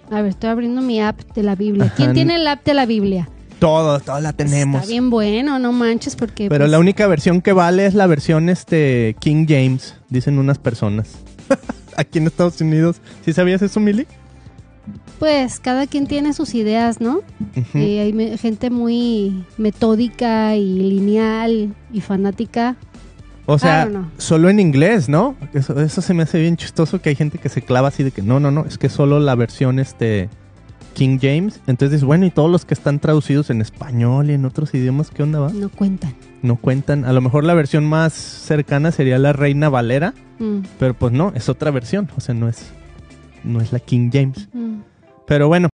A ver, estoy abriendo mi app de la Biblia. Ajá. ¿Quién tiene el app de la Biblia? Todos la tenemos. Está bien bueno, no manches, porque... Pero pues, la única versión que vale es la versión King James, dicen unas personas. Aquí en Estados Unidos. ¿Sí sabías eso, Mili? pues cada quien tiene sus ideas, ¿no? Ujú. Hay gente muy metódica y lineal y fanática. O sea, no. solo en inglés, ¿no? Eso se me hace bien chistoso, que hay gente que se clava así de que no, es que solo la versión King James. Entonces dices, bueno, y todos los que están traducidos en español y en otros idiomas, ¿qué onda va? No cuentan. No cuentan. A lo mejor la versión más cercana sería la Reina Valera, pero pues no, es otra versión. O sea, no es la King James. Pero bueno.